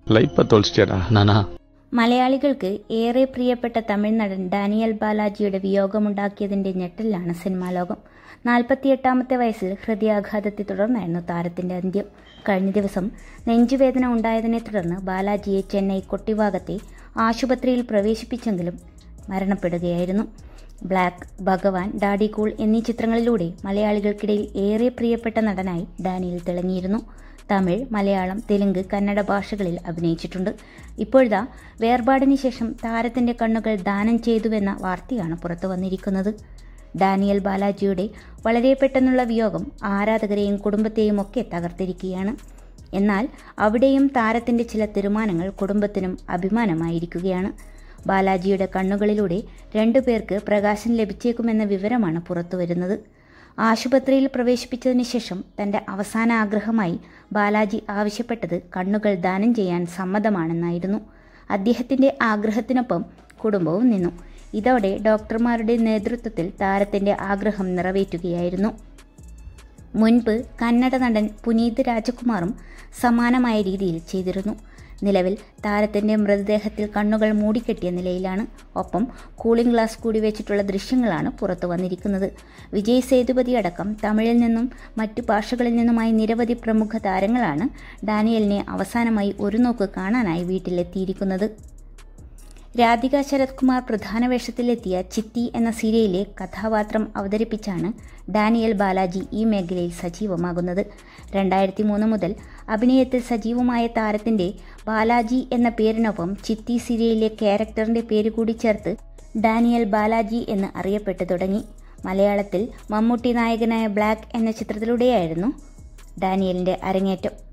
മലയാളികൾക്ക് ഏറെ പ്രിയപ്പെട്ട തമിഴ് നടൻ ഡാനിയൽ ബാലാജിയുടെ വിയോഗമുണ്ടാക്കിയതിന്റെ ഞെട്ടലിലാണ് സിനിമാ ലോകം. 48ാമത്തെ വയസ്സിൽ ഹൃദയാഘാതത്തെ തുടർന്നായിരുന്നു താരത്തിന്റെ അന്ത്യം. കഴിഞ്ഞ ദിവസം നെഞ്ചുവേദന ഉണ്ടായതിനെ തുടർന്ന് ബാലാജിയെ ചെന്നൈ കൊട്ടിവാകത്തെ ആശുപത്രിയിൽ പ്രവേശിപ്പിച്ചെങ്കിലും മരണപ്പെടുകയായിരുന്നു. ബ്ലാക്ക്, ഭഗവാൻ, ഡാഡി കൂൾ എന്നീ ചിത്രങ്ങളിലൂടെ മലയാളികൾക്കിടയിൽ ഏറെ പ്രിയപ്പെട്ട നടനായി ഡാനിയൽ തിളങ്ങിയിരുന്നു. തമിഴ്, മലയാളം, തെലുങ്ക്, കന്നഡ ഭാഷകളിൽ അഭിനയിച്ചിട്ടുണ്ട്. ഇപ്പോഴത്തെ വേർപാടിന് ശേഷം താരത്തിന്റെ കണ്ണുകൾ ദാനം ചെയ്തുവെന്ന വാർത്തയാണ് പുറത്തു വന്നിരിക്കുന്നത്. ഡാനിയൽ ബാലാജിയുടെ വളരെ പെട്ടെന്നുള്ള വിയോഗം ആരാധകരെയും കുടുംബത്തെയും ഒക്കെ തകർത്തിരിക്കുകയാണ്. എന്നാൽ അവിടെയും താരത്തിന്റെ ചില തീരുമാനങ്ങൾ കുടുംബത്തിനും അഭിമാനമായിരിക്കുകയാണ്. ബാലാജിയുടെ കണ്ണുകളിലൂടെ 2 പേർക്ക് പ്രകാശം ലഭിച്ചേക്കുമെന്ന വിവരമാണ് പുറത്തുവരുന്നത്. ആശുപത്രിയിൽ പ്രവേശിപ്പിച്ചതിന് ശേഷം തന്റെ അവസാന ആഗ്രഹമായി ബാലാജി ആവശ്യപ്പെട്ടത് കണ്ണുകൾ ദാനം ചെയ്യാൻ സമ്മതമാണെന്നായിരുന്നു. അദ്ദേഹത്തിന്റെ ആഗ്രഹത്തിനൊപ്പം കുടുംബവും നിന്നു. ഇതോടെ ഡോക്ടർമാരുടെ നേതൃത്വത്തിൽ താരത്തിന്റെ ആഗ്രഹം നിറവേറ്റുകയായിരുന്നു. മുൻപ് കന്നഡ നടൻ പുനീത് രാജകുമാറും സമാനമായ രീതിയിൽ ചെയ്തിരുന്നു. നിലവിൽ താരത്തിന്റെ മൃതദേഹത്തിൽ കണ്ണുകൾ മൂടിക്കെട്ടിയ നിലയിലാണ്. ഒപ്പം കൂളിംഗ് ഗ്ലാസ് കൂടി വെച്ചിട്ടുള്ള ദൃശ്യങ്ങളാണ് പുറത്തു വന്നിരിക്കുന്നത്. വിജയ് സേതുപതി അടക്കം തമിഴിൽ നിന്നും മറ്റു ഭാഷകളിൽ നിന്നുമായി നിരവധി പ്രമുഖ താരങ്ങളാണ് ഡാനിയലിനെ അവസാനമായി ഒരു നോക്ക് കാണാനായി വീട്ടിലെത്തിയിരിക്കുന്നത്. രാധിക ശരത് കുമാർ പ്രധാന വേഷത്തിലെത്തിയ ചിത്തി എന്ന സീരിയലിലെ കഥാപാത്രം അവതരിപ്പിച്ചാണ് ഡാനിയൽ ബാലാജി ഈ മേഖലയിൽ സജീവമാകുന്നത്. 2003 മുതൽ അഭിനയത്തിൽ സജീവമായ താരത്തിന്റെ ബാലാജി എന്ന പേരിനൊപ്പം ചിത്തി സീരിയലിലെ ക്യാരക്ടറിന്റെ പേര് കൂടി ചേർത്ത് ഡാനിയൽ ബാലാജി എന്ന് അറിയപ്പെട്ടു തുടങ്ങി. മലയാളത്തിൽ മമ്മൂട്ടി നായകനായ ബ്ലാക്ക് എന്ന ചിത്രത്തിലൂടെയായിരുന്നു ഡാനിയലിന്റെ അരങ്ങേറ്റം.